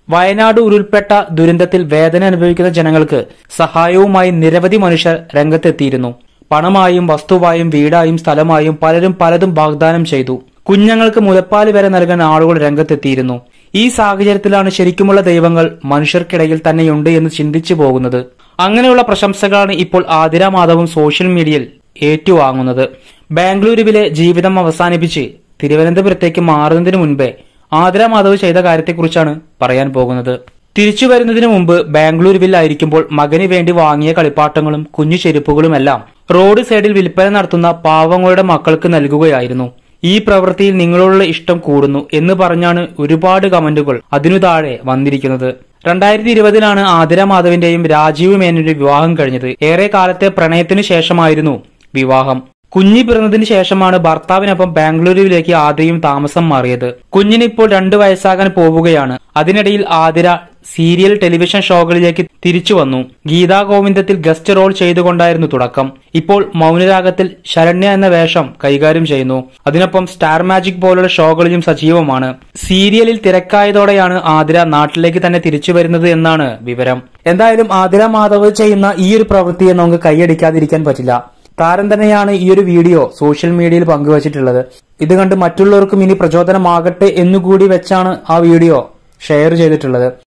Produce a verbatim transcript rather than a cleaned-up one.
വയനാട് ഉരുൾപ്പെട്ട ദുരന്തത്തിൽ വേദന അനുഭവിക്കുന്ന ജനങ്ങൾക്ക് സഹായവുമായി നിരവധി മനുഷ്യർ രംഗത്തെത്തിയിരുന്നു. പണമായും വസ്തുവായും വീടായും സ്ഥലമായും പലരും പലതും വാഗ്ദാനം ചെയ്തു. കുഞ്ഞുങ്ങൾക്ക് മുലപ്പാല് വരെ നൽകാൻ ആളുകൾ രംഗത്തെത്തിയിരുന്നു. ഈ സാഹചര്യത്തിലാണ് ശരിക്കുമുള്ള ദൈവങ്ങൾ മനുഷ്യർക്കിടയിൽ തന്നെയുണ്ട് എന്ന് ചിന്തിച്ചു പോകുന്നത്. അങ്ങനെയുള്ള പ്രശംസകളാണ് ഇപ്പോൾ ആതിര മാധവും സോഷ്യൽ മീഡിയയിൽ ഏറ്റുവാങ്ങുന്നത്. ബാംഗ്ലൂരുവിലെ ജീവിതം അവസാനിപ്പിച്ച് തിരുവനന്തപുരത്തേക്ക് മാറുന്നതിന് മുൻപേ ആതിര മാധവ് ചെയ്ത കാര്യത്തെക്കുറിച്ചാണ് പറയാൻ പോകുന്നത്. തിരിച്ചു വരുന്നതിന് മുമ്പ് ബാംഗ്ലൂരുവിലായിരിക്കുമ്പോൾ മകന് വേണ്ടി വാങ്ങിയ കളിപ്പാട്ടങ്ങളും കുഞ്ഞു ചെരുപ്പുകളുമെല്ലാം റോഡ് സൈഡിൽ വിൽപ്പന നടത്തുന്ന പാവങ്ങളുടെ മക്കൾക്ക് നൽകുകയായിരുന്നു. ഈ പ്രവൃത്തിയിൽ നിങ്ങളോടുള്ള ഇഷ്ടം കൂടുന്നു എന്ന് പറഞ്ഞാണ് ഒരുപാട് കമന്റുകൾ അതിനു താഴെ വന്നിരിക്കുന്നത്. രണ്ടായിരത്തി ഇരുപതിലാണ് ആതിര മാധവിന്റെയും രാജീവ് മേനോന്റെയും വിവാഹം കഴിഞ്ഞത്. ഏറെ കാലത്തെ പ്രണയത്തിനു ശേഷമായിരുന്നു വിവാഹം. കുഞ്ഞി പിറന്നതിന് ശേഷമാണ് ഭർത്താവിനൊപ്പം ബാംഗ്ലൂരുവിലേക്ക് ആതിരയും താമസം മാറിയത്. കുഞ്ഞിന് ഇപ്പോൾ രണ്ടു വയസ്സാകാൻ പോവുകയാണ്. അതിനിടയിൽ ആതിര സീരിയൽ ടെലിവിഷൻ ഷോകളിലേക്ക് തിരിച്ചു വന്നു. ഗീതാ ഗോവിന്ദത്തിൽ ഗസ്റ്റ് റോൾ ചെയ്തുകൊണ്ടായിരുന്നു തുടക്കം. ഇപ്പോൾ മൗനരാഗത്തിൽ ശരണ്യ എന്ന വേഷം കൈകാര്യം ചെയ്യുന്നു. അതിനൊപ്പം സ്റ്റാർ മാജിക് പോലുള്ള ഷോകളിലും സജീവമാണ്. സീരിയലിൽ തിരക്കായതോടെയാണ് ആതിര നാട്ടിലേക്ക് തന്നെ തിരിച്ചു വരുന്നത് എന്നാണ് വിവരം. എന്തായാലും ആതിര മാധവ് ചെയ്യുന്ന ഈ ഒരു പ്രവൃത്തിയെ നമുക്ക് കൈയടിക്കാതിരിക്കാൻ പറ്റില്ല. താരം തന്നെയാണ് ഈ ഒരു വീഡിയോ സോഷ്യൽ മീഡിയയിൽ പങ്കുവച്ചിട്ടുള്ളത്. ഇത് കണ്ട് മറ്റുള്ളവർക്കും ഇനി പ്രചോദനമാകട്ടെ എന്നുകൂടി വെച്ചാണ് ആ വീഡിയോ ഷെയർ ചെയ്തിട്ടുള്ളത്.